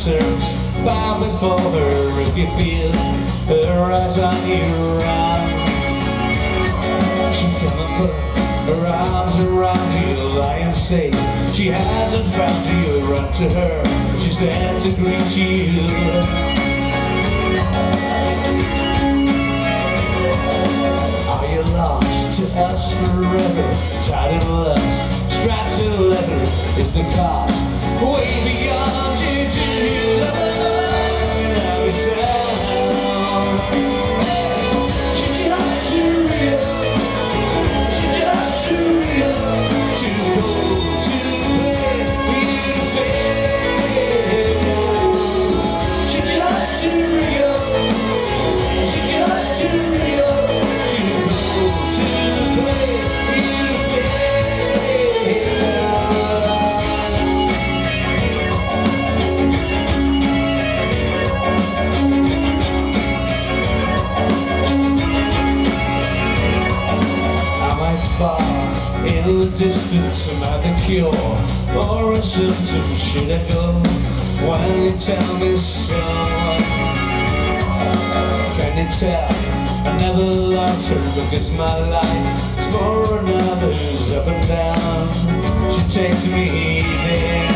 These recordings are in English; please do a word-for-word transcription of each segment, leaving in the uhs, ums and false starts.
concerts. Bow before her if you feel her eyes on you. Run. She come and put her arms around you, lying safe. She hasn't found you. Run to her. She's there to greet you. Are you lost to us forever? Tied in lust, strapped to leather is the cost. Way beyond you, do you love how you sound? She's just too real. She's just too real. Too cold to play you fair. She's just too real. She's just too real. Too cold to play you fair. Far in the distance, am I the cure or a symptom? Should I go when you tell me so? Can you tell I never loved her because my life is for another's up and down? She takes me there.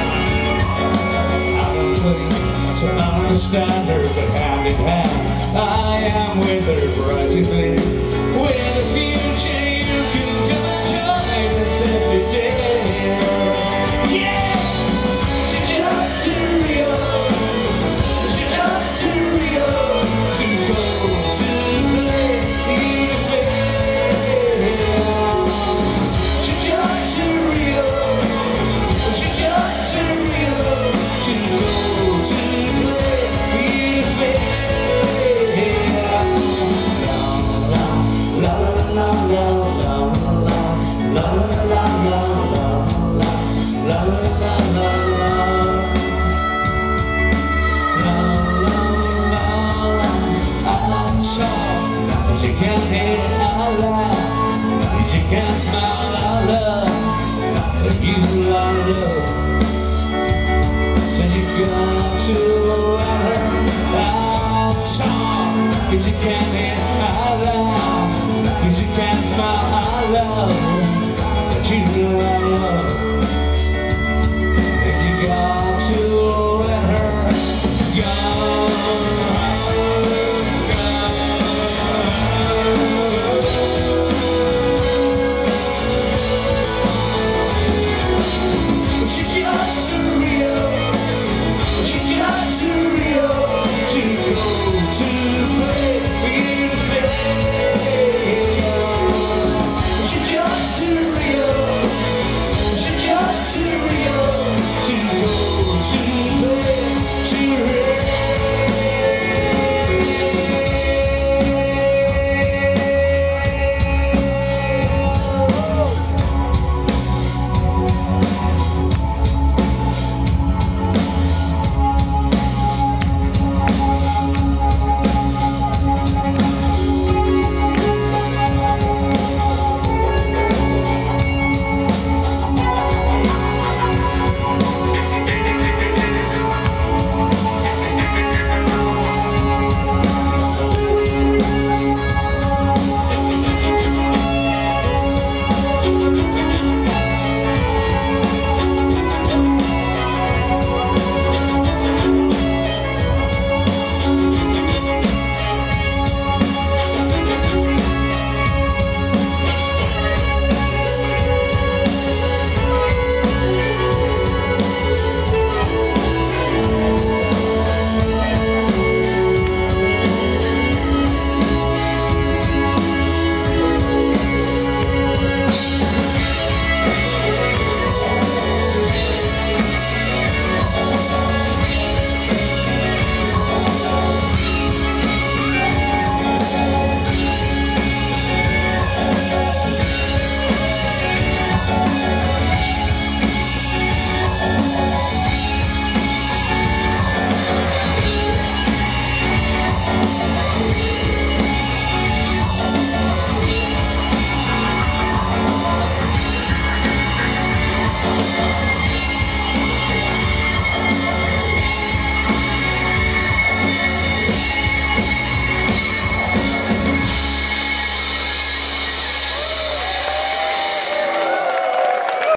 I don't claim to understand her, but hand in hand I am with her, rising clear with the future. You can't hear our laugh, you can't smile our love, if you are love. So you got to let her out talk, cause you can't hear our laugh, cause you can't smile our love.